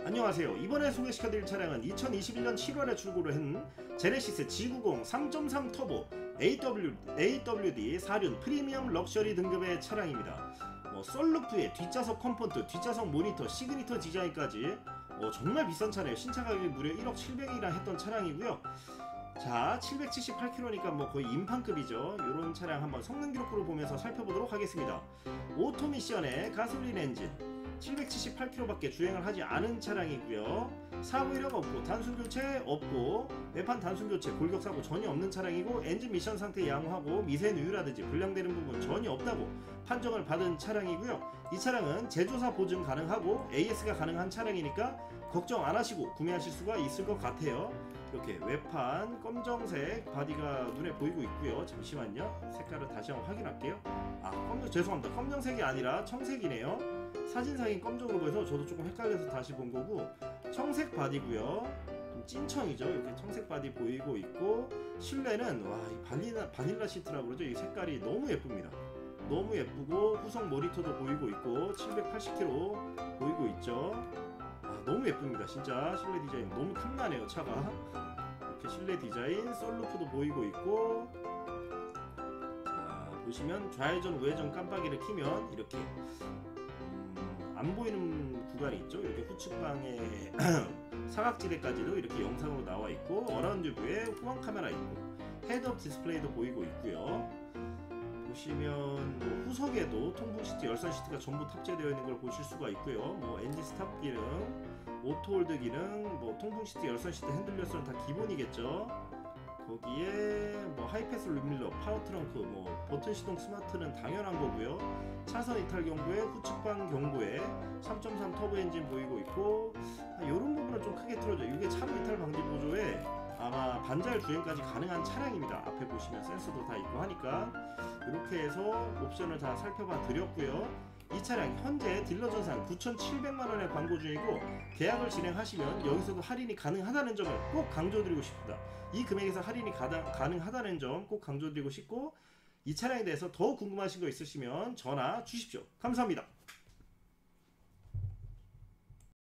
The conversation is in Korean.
안녕하세요. 이번에 소개시켜드릴 차량은 2021년 7월에 출고를 한 제네시스 G90 3.3 터보 AWD 4륜 프리미엄 럭셔리 등급의 차량입니다. 썬루프에 뒷좌석 컴포트, 뒷좌석 모니터, 시그니처 디자인까지 정말 비싼 차량이에요. 신차 가격이 무려 1억 700이나 했던 차량이고요. 자, 778km니까 뭐 거의 인판급이죠. 이런 차량 한번 성능 기록부를 보면서 살펴보도록 하겠습니다. 오토미션의 가솔린 엔진, 778km밖에 주행을 하지 않은 차량이고요. 사고 이력 없고 단순 교체 없고 외판 단순 교체, 골격 사고 전혀 없는 차량이고 엔진 미션 상태 양호하고 미세 누유라든지 불량되는 부분 전혀 없다고 판정을 받은 차량이고요. 이 차량은 제조사 보증 가능하고 AS가 가능한 차량이니까 걱정 안 하시고 구매하실 수가 있을 것 같아요. 이렇게 외판 검정색 바디가 눈에 보이고 있고요. 잠시만요. 색깔을 다시 한번 확인할게요. 죄송합니다. 검정색이 아니라 청색이네요. 사진상인 검정으로 보여서 저도 조금 헷갈려서 다시 본 거고, 청색 바디고요. 좀 찐청이죠. 이렇게 청색 바디 보이고 있고, 실내는 와, 이 바닐라 시트라고 그러죠. 이 색깔이 너무 예쁩니다. 너무 예쁘고 후속 모니터도 보이고 있고 780km 보이고 있죠. 너무 예쁩니다. 진짜 실내 디자인 너무 탐나네요. 차가 이렇게 실내 디자인, 썬루프도 보이고 있고, 자, 보시면 좌회전 우회전 깜빡이를 켜면 이렇게 안 보이는 구간이 있죠. 이렇게 후측방에 사각지대까지도 이렇게 영상으로 나와 있고, 어라운드 뷰에 후방 카메라 있고 헤드업 디스플레이도 보이고 있고요. 보시면 뭐 후석에도 통풍 시트, 열선 시트가 전부 탑재되어 있는 걸 보실 수가 있고요. 뭐 엔진 스탑 기능, 오토 홀드 기능, 뭐 통풍 시트, 열선 시트, 핸들 열선은 다 기본이겠죠. 거기에 뭐 하이패스 룸밀러, 파워 트렁크, 뭐 버튼 시동 스마트는 당연한 거고요. 차선 이탈 경보에 후측방 경보에 3.3 터보 엔진 보이고 있고, 이런 부분을 좀 크게 틀어줘요. 이게 차로 이탈 방지 보조에 아마 반자율 주행까지 가능한 차량입니다. 앞에 보시면 센서도 다 있고 하니까 이렇게 해서 옵션을 다 살펴봐 드렸고요. 이 차량 현재 딜러 전산 9,700만원에 광고 중이고, 계약을 진행하시면 여기서도 할인이 가능하다는 점을 꼭 강조드리고 싶습니다. 이 금액에서 할인이 가능하다는 점 꼭 강조드리고 싶고, 이 차량에 대해서 더 궁금하신 거 있으시면 전화 주십시오. 감사합니다.